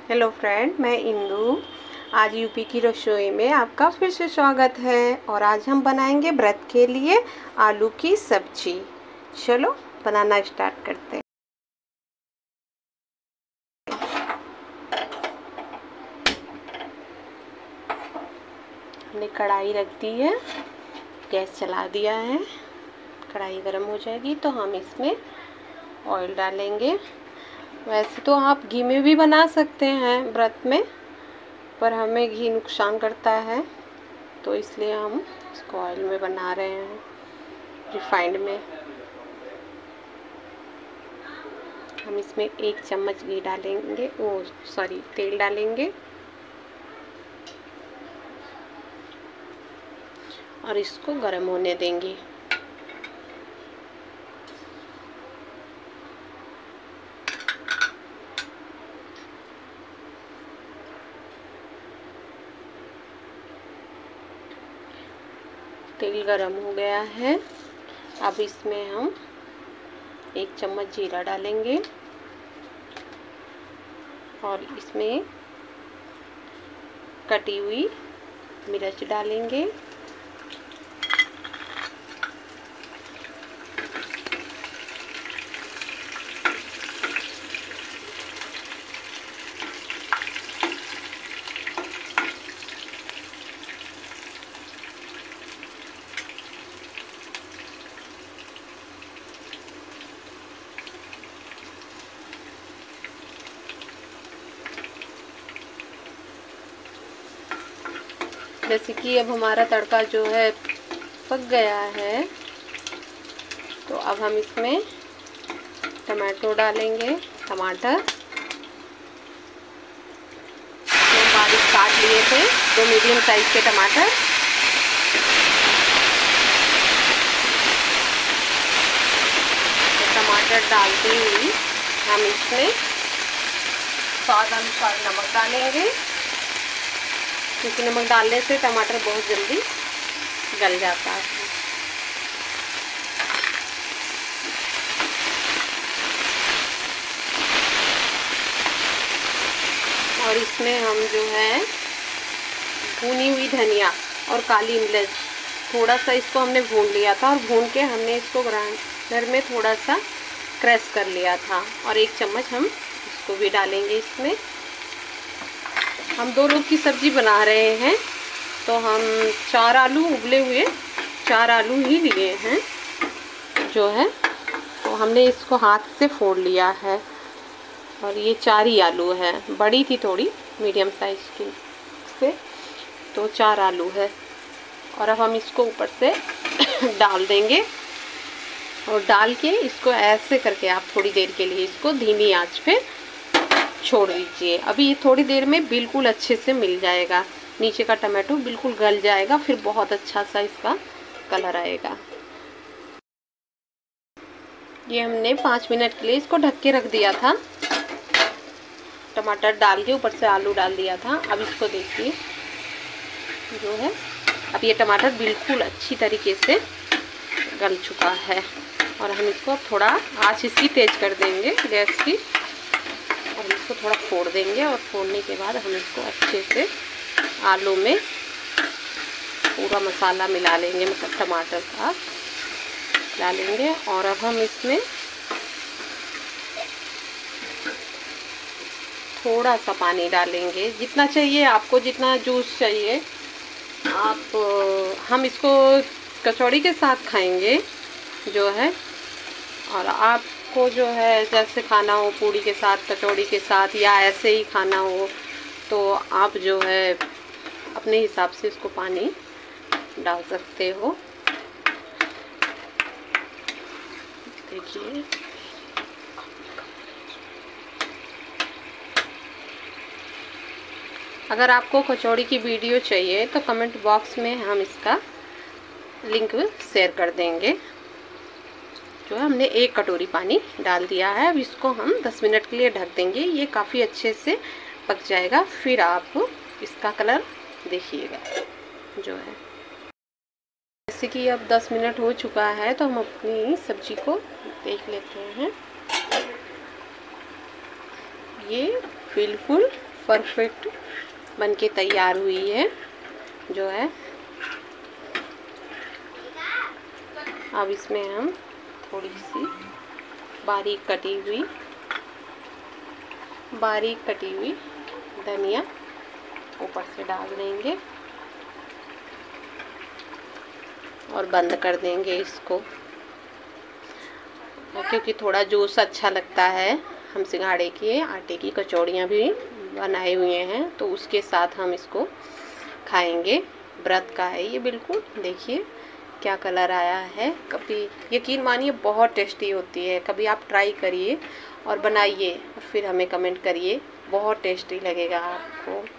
Hello friend, मैं इंदु। आज UP की रसोई में आपका फिर से स्वागत है। और आज हम बनाएंगे व्रत के लिए आलू की सब्जी। चलो बनाना स्टार्ट करते हैं। हमने कढ़ाई रख दी है, गैस चला दिया है। कढ़ाई गर्म हो जाएगी तो हम इसमें ऑयल डालेंगे। वैसे तो आप घी में भी बना सकते हैं व्रत में, पर हमें घी नुकसान करता है तो इसलिए हम इसको ऑयल में बना रहे हैं, रिफाइंड में। हम इसमें 1 चम्मच घी डालेंगे, तेल डालेंगे और इसको गर्म होने देंगे। तेल गरम हो गया है। अब इसमें हम 1 चम्मच जीरा डालेंगे और इसमें कटी हुई मिर्च डालेंगे। जैसे कि अब हमारा तड़का जो है पक गया है, तो अब हम इसमें टमाटो डालेंगे। टमाटर बारीक काट लिए थे, 2 मीडियम साइज के टमाटर। तो टमाटर डालते ही हम इसमें स्वाद अनुसार नमक डालेंगे, क्योंकि नमक डालने से टमाटर बहुत जल्दी गल जाता है। और इसमें हम जो है भुनी हुई धनिया और काली मिर्च, थोड़ा सा इसको हमने भून लिया था और भून के हमने इसको ग्राइंडर में थोड़ा सा क्रश कर लिया था। और 1 चम्मच हम इसको भी डालेंगे इसमें। हम 2 लोग की सब्ज़ी बना रहे हैं, तो हम 4 आलू, उबले हुए 4 आलू ही लिए हैं जो है। तो हमने इसको हाथ से फोड़ लिया है और ये 4 ही आलू है। बड़ी थी थोड़ी, मीडियम साइज की से, तो 4 आलू है। और अब हम इसको ऊपर से डाल देंगे और डाल के इसको ऐसे करके आप थोड़ी देर के लिए इसको धीमी आंच पे छोड़ दीजिए। अभी थोड़ी देर में बिल्कुल अच्छे से मिल जाएगा, नीचे का टमाटो बिल्कुल गल जाएगा, फिर बहुत अच्छा सा इसका कलर आएगा। ये हमने 5 मिनट के लिए इसको ढक के रख दिया था। टमाटर डाल के ऊपर से आलू डाल दिया था। अब इसको देखिए जो है, अब ये टमाटर बिल्कुल अच्छी तरीके से गल चुका है। और हम इसको अब थोड़ा आंच इसकी तेज कर देंगे गैस की, और इसको थोड़ा फोड़ देंगे। और फोड़ने के बाद हम इसको अच्छे से आलू में पूरा मसाला मिला लेंगे, मतलब टमाटर का डालेंगे। और अब हम इसमें थोड़ा सा पानी डालेंगे, जितना चाहिए आपको, जितना जूस चाहिए आप। हम इसको कचौड़ी के साथ खाएंगे जो है, और आपको जो है जैसे खाना हो, पूड़ी के साथ, कचौड़ी के साथ, या ऐसे ही खाना हो, तो आप जो है अपने हिसाब से इसको पानी डाल सकते हो। देखिए अगर आपको कचौड़ी की वीडियो चाहिए तो कमेंट बॉक्स में हम इसका लिंक शेयर कर देंगे। जो हमने 1 कटोरी पानी डाल दिया है। अब इसको हम 10 मिनट के लिए ढक देंगे, ये काफ़ी अच्छे से पक जाएगा। फिर आप इसका कलर देखिएगा जो है। जैसे कि अब 10 मिनट हो चुका है, तो हम अपनी सब्जी को देख लेते हैं। ये बिल्कुल परफेक्ट बनके तैयार हुई है जो है। अब इसमें हम थोड़ी सी बारीक कटी हुई धनिया ऊपर से डाल देंगे और बंद कर देंगे इसको, क्योंकि थोड़ा जूस अच्छा लगता है। हम सिंघाड़े के आटे की कचौड़ियाँ भी बनाए हुए हैं तो उसके साथ हम इसको खाएंगे। व्रत का है ये बिल्कुल, देखिए क्या कलर आया है। कभी यकीन मानिए बहुत टेस्टी होती है, कभी आप ट्राई करिए और बनाइए और फिर हमें कमेंट करिए, बहुत टेस्टी लगेगा आपको।